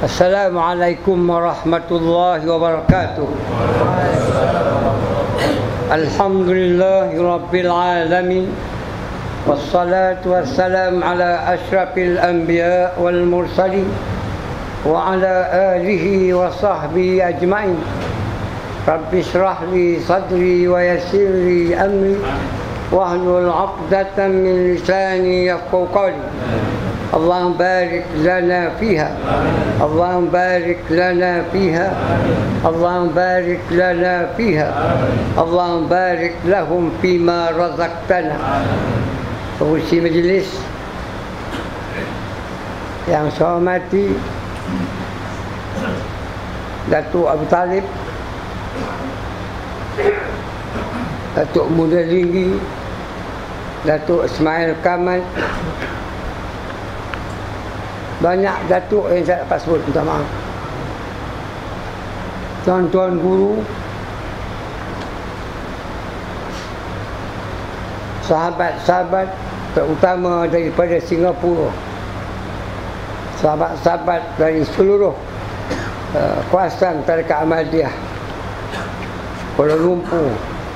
Assalamualaikum warahmatullahi wabarakatuh. Alhamdulillahi rabbil alamin. Wassalatu wassalam ala asyrafil anbiya wal mursalin wa ala alihi wa sahbihi ajma'in. Rabbi shrah li sadri wa yassir li amri wahlul 'uqdatam min lisani yafqahu qawli. اللهم بارك لنا فيها اللهم بارك لنا فيها اللهم بارك لنا فيها اللهم بارك لهم فيما رزقتنا. Pengurusi majlis yang saya hormati Datuk Abu Talib, Datuk Muda Linggi, Datuk Ismail Kamal, banyak datuk yang saya dapat sebut, minta maaf. Tuan-tuan guru, sahabat-sahabat terutama daripada Singapura, sahabat-sahabat dari seluruh kawasan Tarekat Ahmadiyah, Kuala Lumpur,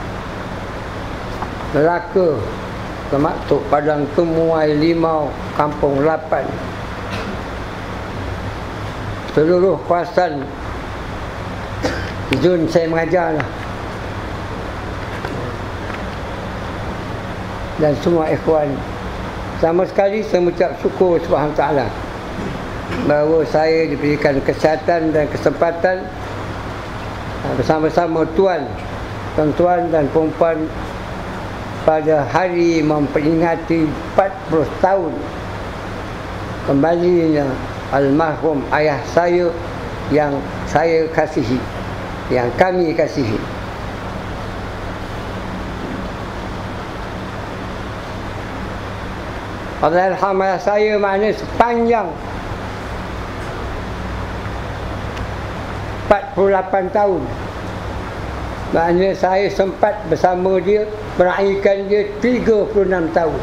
Melaka, termasuk Padang Temuai, Limau, Kampung Lapan, seluruh kawasan zon saya mengajar lah, dan semua ikhwan, sama sekali saya mengucap syukur Subhanahu Taala bahawa saya diberikan kesihatan dan kesempatan bersama-sama tuan-tuan dan perempuan pada hari memperingati 40 tahun kembalinya almarhum ayah saya yang saya kasihi, yang kami kasihi. Allahyarham ayah saya maknanya sepanjang 48 tahun. Maknanya saya sempat bersama dia, meraihkan dia 36 tahun.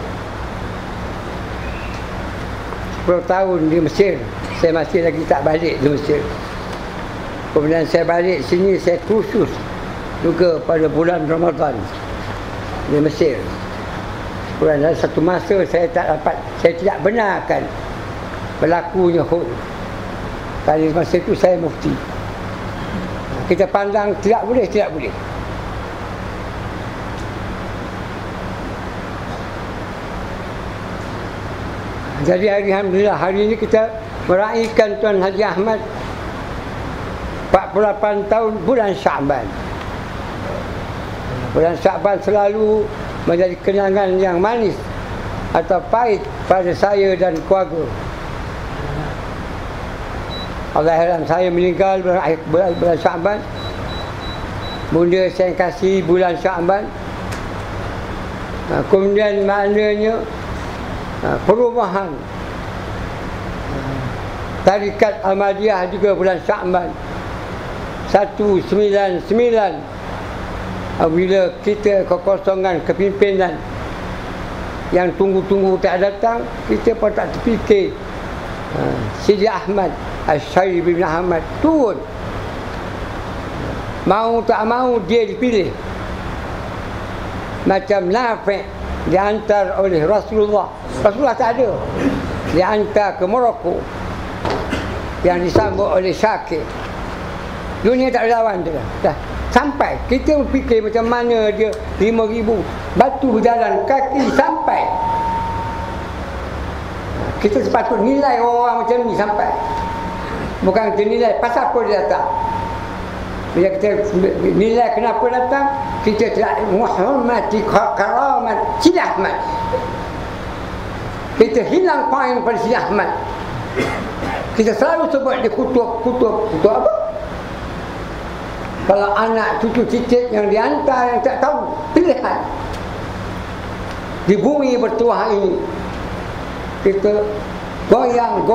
10 tahun di Mesir, saya masih lagi tak balik di Mesir. Kemudian saya balik sini, saya kursus juga pada bulan Ramadan di Mesir. Kemudian dalam satu masa saya tidak benarkan berlakunya hud. Pada masa itu saya mufti. Kita pandang tidak boleh. Jadi alhamdulillah hari ini kita meraihkan Tuan Haji Ahmad 48 tahun bulan Syaban. Bulan Syaban selalu menjadi kenangan yang manis atau pahit pada saya dan keluarga. Allahyarham saya meninggal bulan Syaban. Bunda saya kasih bulan Syaban. Kemudian maknanya perubahan Tarikat Ahmadiyah juga bulan Sya'ban 199. Bila kita kekosongan kepimpinan yang tunggu-tunggu tak datang, kita pun tak terfikir Sidi Ahmad Al-Syarif bin Ahmad turun. Mau tak mau dia dipilih. Macam Nafi' dihantar oleh Rasulullah tak ada, dihantar ke Morocco yang disambut oleh Syakir. Dunia tak ada lawan dia dah. Sampai kita berfikir macam mana dia 5,000 batu berjalan kaki sampai. Kita sepatut nilai orang macam ni sampai, bukan kita nilai pasal apa dia datang. Bila kita nilai kenapa datang, kita tidak menghormati karamat Sidi Ahmad. Kita hilang poin pada Sidi Ahmad. Kita selalu sebut dia kutub apa? Kalau anak cucu cicit yang dihantar yang tak tahu pilihan di bumi bertuah ini, kita goyang.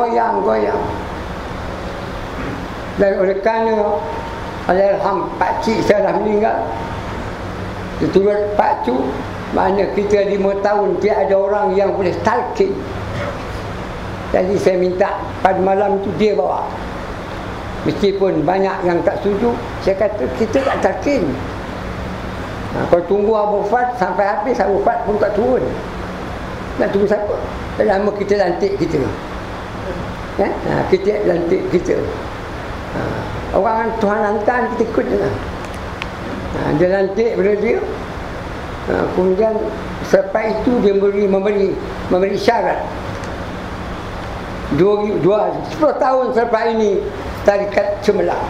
Dan oleh kerana Allahyarham pakcik saya dah meninggal, diturut pakcik, maknanya kita 5 tahun tiada orang yang boleh talqin. Jadi saya minta pada malam tu dia bawa Meskipun banyak yang tak setuju, saya kata kita tak talqin. Kalau tunggu Abu Fat sampai habis, Abu Fat pun tak turun. Nak tunggu siapa? Lama kita lantik kita. Kita lantik kita. Orang Tuhan hantar, kita ikut je lah. Dia lantik pada dia. Kemudian selepas itu dia memberi syarat. 10 tahun selepas ini tarikat cemerlang.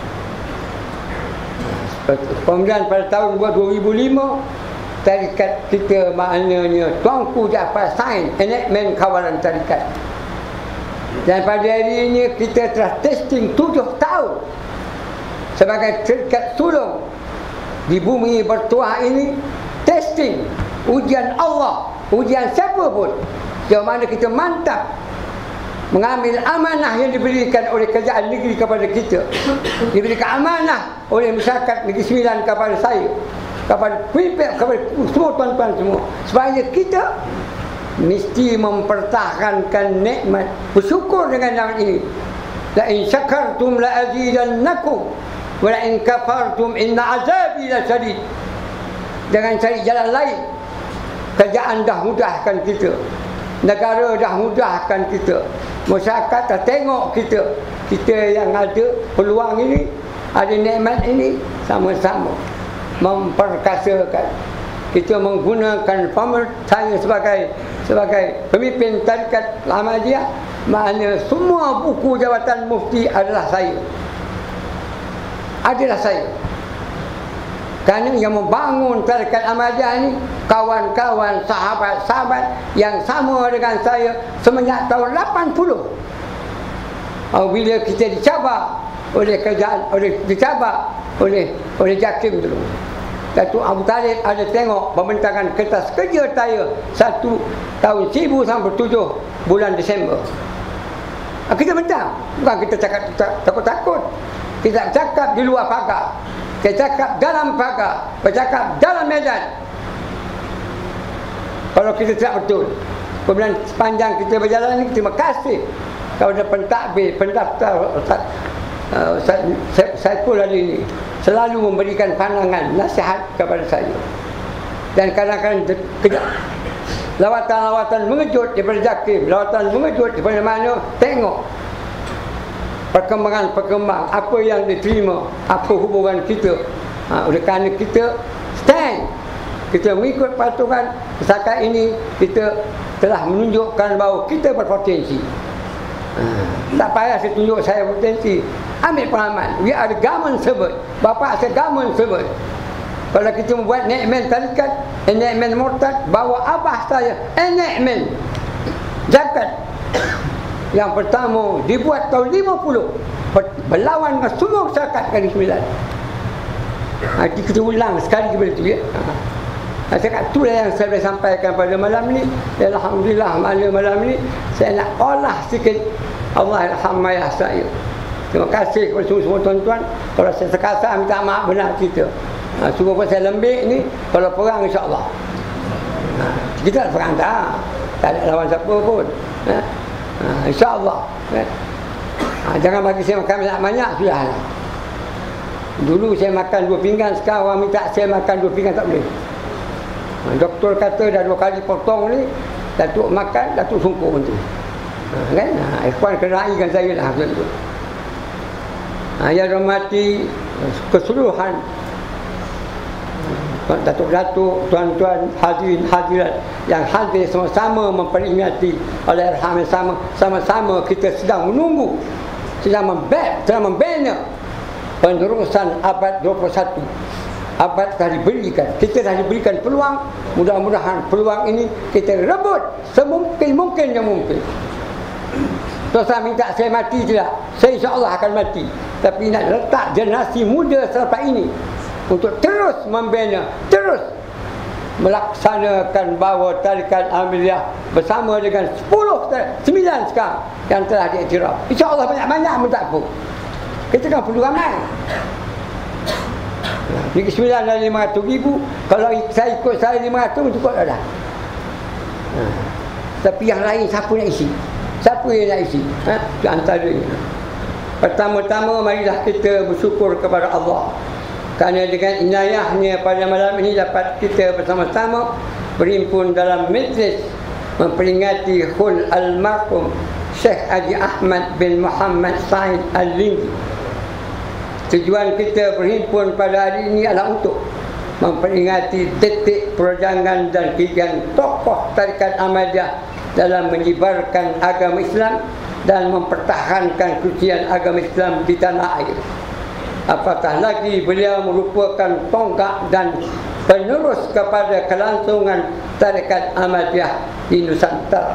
Kemudian pada tahun 2005 tarikat kita maknanya Tuanku Jaafar sign enactment kawalan tarikat. Dan pada hari ini kita telah testing 7 tahun sebagai tarikat sulung di bumi bertuah ini. Testing, ujian Allah, ujian siapa pun, sejauh mana kita mantap mengambil amanah yang diberikan oleh kerajaan negeri kepada kita, diberikan amanah oleh masyarakat Negeri Sembilan kepada saya, kepada pemimpin, kepada semua tuan-tuan semua, supaya kita mesti mempertahankan nikmat, bersyukur dengan nikmat ini. La in syakartum la azidannakum wa la in kafartum inna azabi lasyadid. Jangan cari jalan lain. Kerajaan dah mudahkan kita, negara dah mudahkan kita, masyarakat dah tengok kita. Kita yang ada peluang ini, ada nikmat ini, sama-sama memperkasakan. Kita menggunakan saya sebagai pemimpin tarikat Ahmadiyah, makna semua buku jabatan mufti adalah saya. Kerana yang membangun tarikat Ahmadiyah ini kawan-kawan, sahabat-sahabat yang sama dengan saya semenjak tahun 80. Bila kita dicabar oleh kerajaan, oleh JAKIM dulu, Datuk Abu Talib ada tengok pembentakan kertas kerja saya 1 tahun 1007 bulan Disember. Kita bentang, bukan kita cakap takut-takut. Kita cakap di luar pagar, kita cakap dalam pagar, bercakap dalam medan. Kalau kita tidak betul, kemudian sepanjang kita berjalan ini, terima kasih kepada pentadbir, pendaftar Saiful Ali ini selalu memberikan pandangan, nasihat kepada saya. Dan kadang-kadang lawatan-lawatan mengejut daripada JAKIM, lawatan mengejut daripada mana, tengok perkembangan apa yang diterima, apa hubungan kita. Oleh kerana kita stand, kita mengikut patuhan, setakat ini kita telah menunjukkan bahawa kita berpotensi. Tak payah saya tunjuk saya berpotensi. Ambil pengalaman. We are the government servant. Bapa saya government servant. Kalau kita membuat enactment tarikat, enactment murtad, bawa abah saya enactment zakat yang pertama dibuat tahun 50, berlawan dengan semua masyarakat Negeri Sembilan. Kita ulang sekali kepada itu, ya. Saya kata itulah yang saya boleh sampaikan pada malam ni. Alhamdulillah malam ni saya nak olah sikit Allah alhamdulillah saya. Terima kasih kepada semua tuan-tuan. Kalau saya sekasar minta maaf benar kita. Semua pun saya lembik ni, kalau perang insya-Allah. Kita tak perang tak ada lawan siapa pun. InsyaAllah. Jangan bagi saya makan banyak-banyak, sudah. Dulu saya makan 2 pinggan, sekarang orang minta saya makan 2 pinggan, tak boleh. Doktor kata dah 2 kali potong ni, Datuk makan, Datuk sungkur tu. Kan? Ikhwan kena raikan saya lah. Yang rahmati keseluruhan Datuk-datuk, tuan-tuan, hadirin-hadirat yang hadir sama-sama memperingati Allahyarham yang sama-sama kita sedang menunggu, sedang membina penerusan abad 21. Abad telah diberikan, kita telah diberikan peluang. Mudah-mudahan peluang ini kita rebut semungkin-mungkin yang mungkin. Tuan-tuan minta saya mati tidak, saya insya-Allah akan mati. Tapi nak letak generasi muda selepas ini untuk terus membina, terus melaksanakan bahawa tarikat Ahmadiyah bersama dengan 9 sekarang yang telah diiktiraf. InsyaAllah banyak-banyak pun tak apa. Kita kan perlu ramai. Negeri Sembilan ada 500,000. Kalau saya ikut saya 500 cukup dah. Tapi yang lain siapa nak isi? Siapa yang nak isi? Di antaranya. Pertama-tama marilah kita bersyukur kepada Allah, kerana dengan inayahnya pada malam ini dapat kita bersama-sama berhimpun dalam majlis memperingati hul almarhum Syekh Haji Ahmad bin Muhammad Said Al-Lindi. Tujuan kita berhimpun pada hari ini adalah untuk memperingati detik perjuangan dan gigihan tokoh tarikat Ahmadiyah dalam menyebarkan agama Islam dan mempertahankan kesucian agama Islam di tanah air. Apatah lagi beliau merupakan tonggak dan penerus kepada kelangsungan tarikat Ahmadiyah di Nusantara.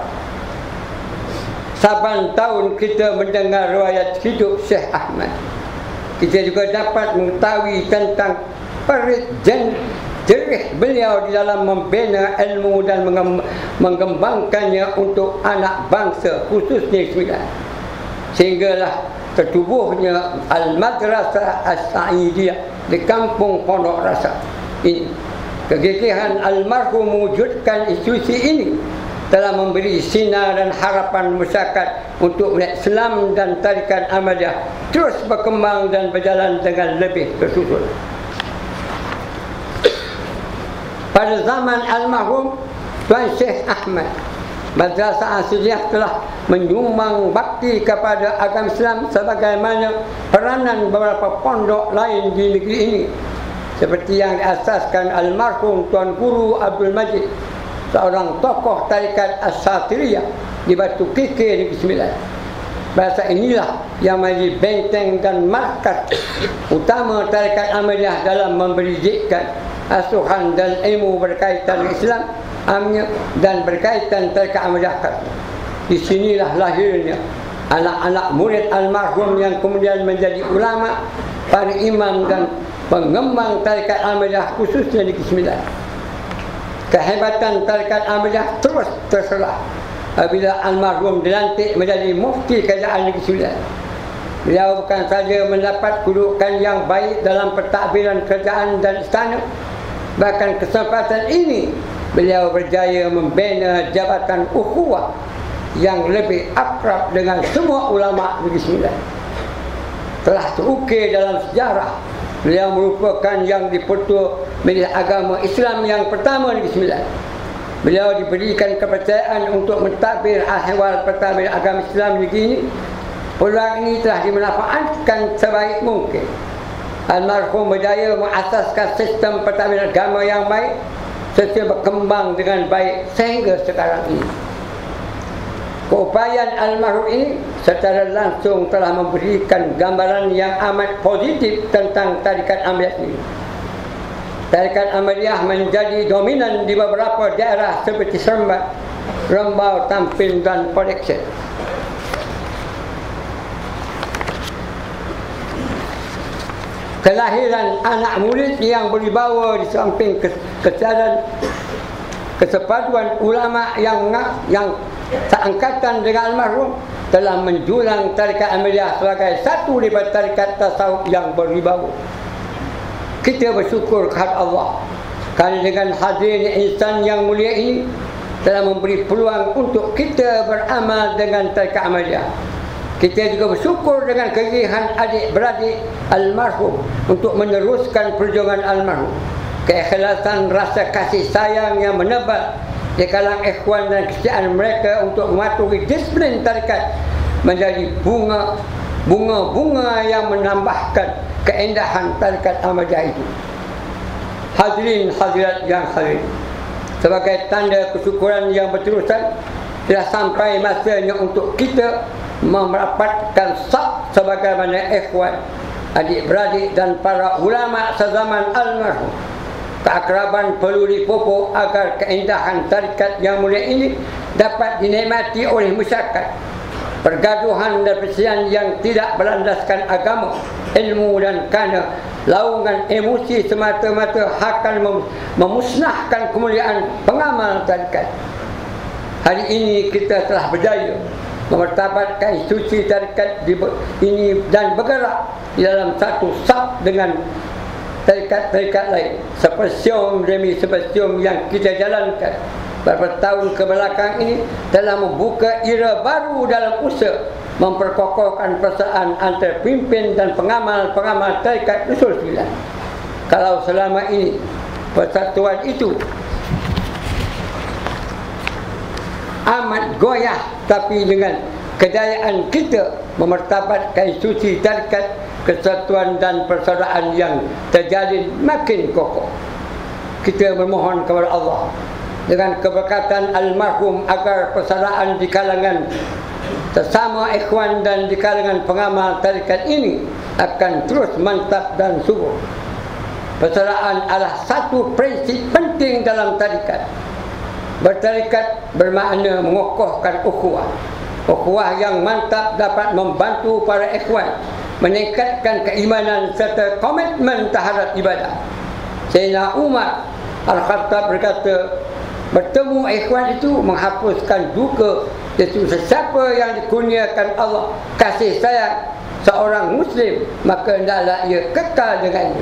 Saban tahun kita mendengar riwayat hidup Syekh Ahmad, kita juga dapat mengetahui tentang perit jerih beliau di dalam membina ilmu dan mengembangkannya untuk anak bangsa, khususnya Islam. Sehinggalah tertubuhnya Al-Madrasah As-Sa'idiyah di kampung Pondok Rasa ini. Kegigihan almarhum mewujudkan institusi ini telah memberi sinar dan harapan masyarakat untuk melihat Islam dan tarikat Ahmadiyah terus berkembang dan berjalan dengan lebih tersusun. Pada zaman almarhum Tuan Syekh Ahmad, Madrasah Asyiah telah menyumbang bakti kepada agama Islam sebagaimana peranan beberapa pondok lain di negeri ini, seperti yang diasaskan almarhum Tuan Guru Abdul Majid, seorang tokoh tarikat As-Satiriyah di Batu Kikir Negeri Sembilan. Bahasa inilah yang menjadi benteng dan markas utama tarikat Ahmadiyah dalam memberikan asuhan dan ilmu berkaitan dengan Islam, amnya dan berkaitan tarikat Ahmadiyah. Di sinilah lahirnya anak-anak murid almarhum yang kemudian menjadi ulama, para imam dan pengembang tarikat Ahmadiyah khususnya di Negeri Sembilan. Kehebatan tarikat Ahmadiyah terus terselah apabila almarhum dilantik menjadi mufti kerajaan Negeri Sembilan. Beliau bukan saja mendapat kedudukan yang baik dalam pentadbiran kerajaan dan istana, bahkan kesempatan ini beliau berjaya membina jabatan ukhuwah yang lebih akrab dengan semua ulama Negeri Sembilan. Telah terukir dalam sejarah, beliau merupakan yang dipertua menjadi agama Islam yang pertama Negeri Sembilan. Beliau diberikan kepercayaan untuk mentadbir ahwal pentadbir agama Islam negeri ini. Peluang ini telah dimanfaatkan sebaik mungkin. Almarhum berjaya mengasaskan sistem pentadbiran agama yang baik serta berkembang dengan baik sehingga sekarang ini. Keupayaan almarhum ini secara langsung telah memberikan gambaran yang amat positif tentang tarikat Ahmadiyah ini. Tarikat Ahmadiyah menjadi dominan di beberapa daerah seperti Seremban, Rembau, Tampin dan Port Ecset. Kelahiran anak murid yang berwibawa di samping kesepaduan ulama yang seangkatan dengan almarhum telah menjulang tarikat Ahmadiyah sebagai satu daripada tarikat tasawuf yang berwibawa. Kita bersyukur kepada Allah kerana dengan hadirnya insan yang mulia ini telah memberi peluang untuk kita beramal dengan tarikat Ahmadiyah. Kita juga bersyukur dengan kegigihan adik-beradik almarhum untuk meneruskan perjuangan almarhum. Keikhlasan rasa kasih sayang yang menebal di kalangan ikhwan dan kesetiaan mereka untuk mematuhi disiplin tarikat menjadi bunga-bunga yang menambahkan keindahan tarikat Ahmadiyah itu. Hadirin hadirat yang hadir, sebagai tanda kesyukuran yang berterusan, telah sampai masanya untuk kita merapatkan saf sebagaimana ikhwan, adik-beradik dan para ulama sezaman almarhum. Keakraban perlu dipupuk agar keindahan tarikat yang mulia ini dapat dinikmati oleh masyarakat. Pergaduhan dan perselisihan yang tidak berlandaskan agama, ilmu dan kerana laungan emosi semata-mata akan memusnahkan kemuliaan pengamal tarikat. Hari ini kita telah berjaya memertabatkan institusi tarikat ini dan bergerak di dalam satu saf dengan tarikat-tarikat lain. Sepersium demi sepersium yang kita jalankan beberapa tahun kebelakang ini telah membuka era baru dalam usaha memperkokohkan persaudaraan antara pimpin dan pengamal-pengamal tarekat usul 9. Kalau selama ini persatuan itu amat goyah, tapi dengan kejayaan kita memertabatkan institusi tarekat, kesatuan dan persaudaraan yang terjalin makin kokoh. Kita memohon kepada Allah dengan keberkatan almarhum agar persaudaraan di kalangan sesama ikhwan dan di kalangan pengamal tarekat ini akan terus mantap dan subur. Persaudaraan adalah satu prinsip penting dalam tarekat. Bertarekat bermakna mengokohkan ukhuwah. Ukhuwah yang mantap dapat membantu para ikhwan meningkatkan keimanan serta komitmen terhadap ibadah. Sayyidina Umar Al-Khattab berkata, bertemu ikhwan itu menghapuskan duka. Iaitu sesiapa yang dikurniakan Allah kasih sayang seorang Muslim, maka hendaklah ia kekal dengannya.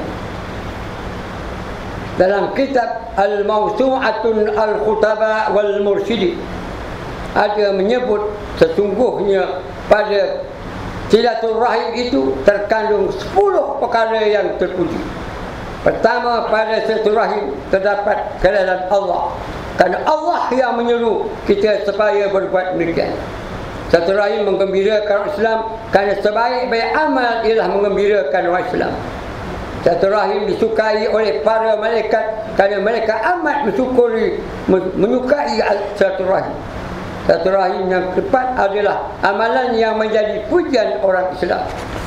Dalam kitab Al-Mawsu'atun Al-Khutaba Wal-Mursyidi ada menyebut sesungguhnya pada silaturahim itu terkandung 10 perkara yang terpuji. Pertama, pada silaturahim terdapat kerelaan Allah, kerana Allah yang menyuruh kita supaya berbuat demikian. Silaturahim menggembirakan Islam, kerana sebaik-baik amal ialah menggembirakan orang Islam. Silaturahim disukai oleh para malaikat kerana mereka amat menyukai silaturahim. Silaturahim yang tepat adalah amalan yang menjadi pujian orang Islam.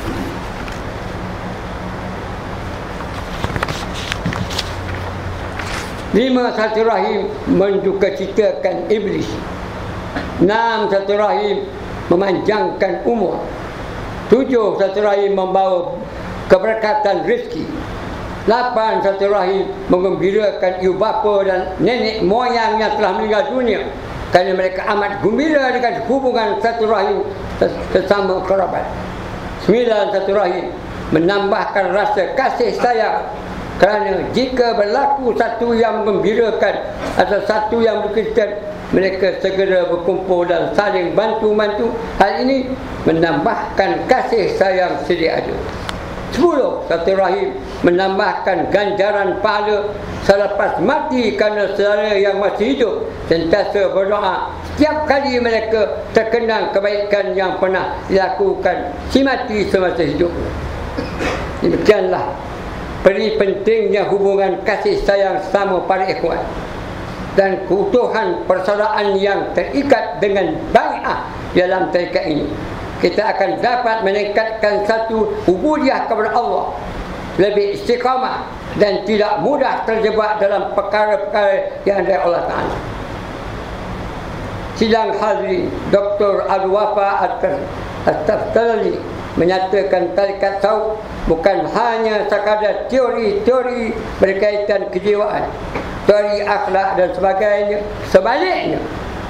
Lima, silaturahim mendukacitakan iblis. 6, silaturahim memanjangkan umur. 7, silaturahim membawa keberkatan rezeki. 8, silaturahim menggembirakan ibu bapa dan nenek moyang yang telah meninggal dunia, kerana mereka amat gembira dengan hubungan silaturahim sesama kerabat. 9, silaturahim menambahkan rasa kasih sayang, kerana jika berlaku satu yang menggembirakan atau satu yang berkaitan, mereka segera berkumpul dan saling bantu-bantu. Hal ini menambahkan kasih sayang sedia ada. 10, silaturahim menambahkan ganjaran pahala selepas mati, kerana saudara yang masih hidup sentiasa berdoa setiap kali mereka terkenang kebaikan yang pernah dilakukan si mati semasa hidup. Demikianlah peri pentingnya hubungan kasih sayang sama para ikhwan dan keutuhan persaudaraan yang terikat dengan bai'ah dalam tarekat ini. Kita akan dapat meningkatkan satu ubudiyah kepada Allah, lebih istiqamah dan tidak mudah terjebak dalam perkara-perkara yang dari Allah Ta'ala. Sidang hadirin, Dr. Abdul Wafa At-Taftali menyatakan tarekat tasawuf bukan hanya sekadar teori-teori berkaitan kejiwaan, teori akhlak dan sebagainya. Sebaliknya,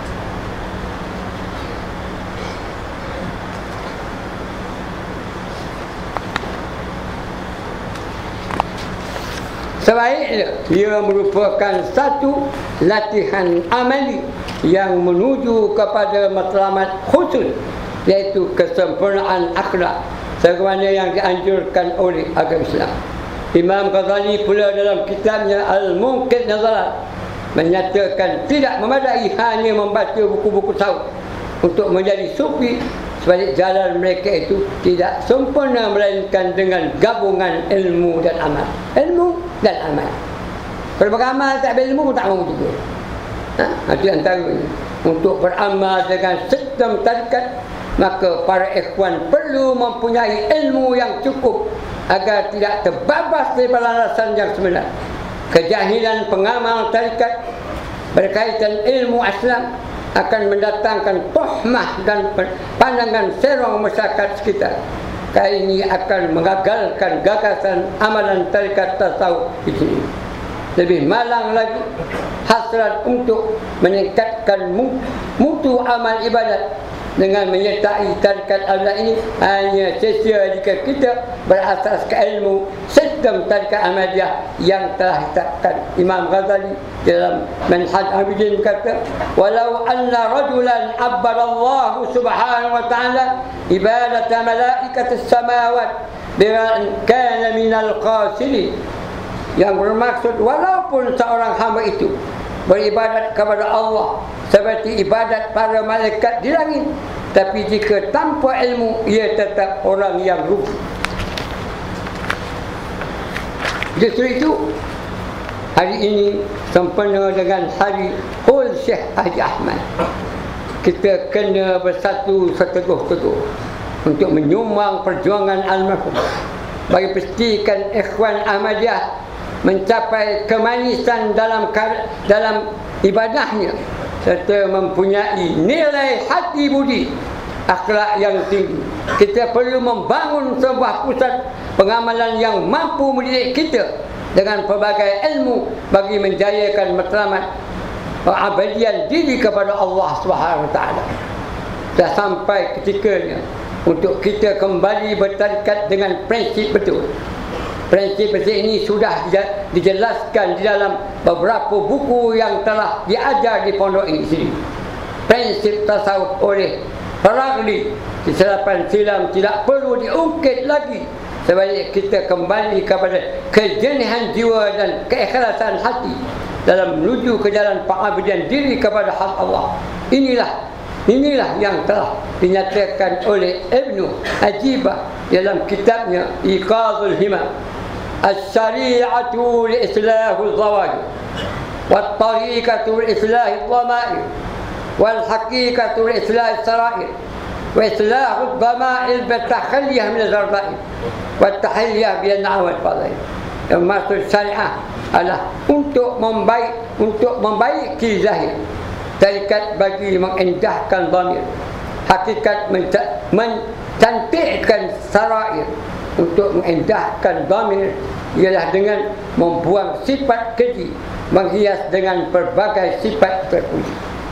ia merupakan satu latihan amali yang menuju kepada matlamat khusus, iaitu kesempurnaan akhlak sebagaimana yang dianjurkan oleh agama Islam. Imam Ghazali pula dalam kitabnya Al-Munqidh Nazarat menyatakan tidak memadai hanya membaca buku-buku tasawuf untuk menjadi sufi. Sebalik jalan mereka itu tidak sempurna melainkan dengan gabungan ilmu dan amal. Ilmu dan amal. Kalau beramal tak berilmu pun tak mahu juga. Itu antaranya. Untuk beramal dengan sistem tarekat, maka para ikhwan perlu mempunyai ilmu yang cukup agar tidak terbabas daripada alasan yang sebenar. Kejahilan pengamal tarekat berkaitan ilmu Islam akan mendatangkan tohmah dan pandangan serong masyarakat sekitar. Kali ini akan mengagalkan gagasan amalan tarekat tasawuf ini. Lebih malang lagi, hasrat untuk meningkatkan mutu amal ibadat dengan menyertai tarekat al ini hanya sia-sia jika kita berasaskan ilmu sistem tarikat Ahmadiyah yang telah ditetapkan. Imam Ghazali dalam Manhaj Abidin kata, walau anna rajulan abbara Allah subhanahu wa ta'ala ibadat malaikat as-samawat dengan kana minal qasiri, yang bermaksud walaupun seorang hamba itu beribadat kepada Allah seperti ibadat para malaikat di langit, tapi jika tanpa ilmu ia tetap orang yang rugi. Justru itu hari ini sempena dengan hari Hul Syekh Haji Ahmad, kita kena bersatu seteguh-teguh untuk menyumbang perjuangan almarhum bagi pastikan ikhwan Ahmadiyah mencapai kemanisan dalam ibadahnya serta mempunyai nilai hati budi akhlak yang tinggi. Kita perlu membangun sebuah pusat pengamalan yang mampu mendidik kita dengan pelbagai ilmu bagi menjayakan matlamat abadian diri kepada Allah Subhanahu Wa Taala. Dah sampai ketikanya untuk kita kembali bertarikat dengan prinsip betul. Prinsip-prinsip ini sudah dijelaskan di dalam beberapa buku yang telah diajar di pondok ini sini. Prinsip tasawuf oleh Faragli, kesilapan silam tidak perlu diungkit lagi. Sebaik kita kembali kepada kejenihan jiwa dan keikhlasan hati dalam menuju ke jalan pengabdian diri kepada hak Allah. Inilah yang telah dinyatakan oleh Ibnu Ajibah dalam kitabnya Iqadul Himam. As-syari'atu li-islahul zawahir, wat-tariqatu li-islahil dhamair, wal-haqiqatu li-islahil sarair, wa islahul dhamair bi-takhalliyah min al-zarbair, wa-takhalliyah bi-an-na'am wal-fadail. Yang maksud syariah adalah untuk membaiki zahir, tarikat bagi mengindahkan dhamir, hakikat mencantikkan sarair. Untuk mengindahkan dhamir ialah dengan membuang sifat keji, menghias dengan berbagai sifat terpuji.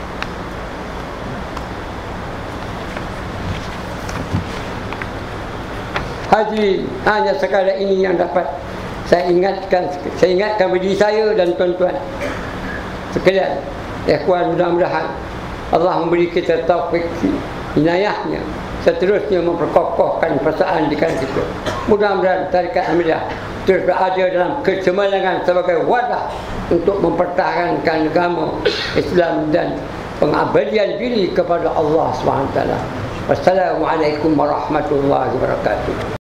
Hadirin, hanya sekadar ini yang dapat saya ingatkan bagi saya dan tuan-tuan sekalian. Ikhwan, mudah-mudahan Allah memberi kita taufik inayahnya seterusnya memperkokohkan perasaan di kalangan kita. Mudah-mudahan tarikat Ahmadiyah terus berada dalam kecemerlangan sebagai wadah untuk mempertahankan agama Islam dan pengabdian diri kepada Allah SWT. Wassalamualaikum warahmatullahi wabarakatuh.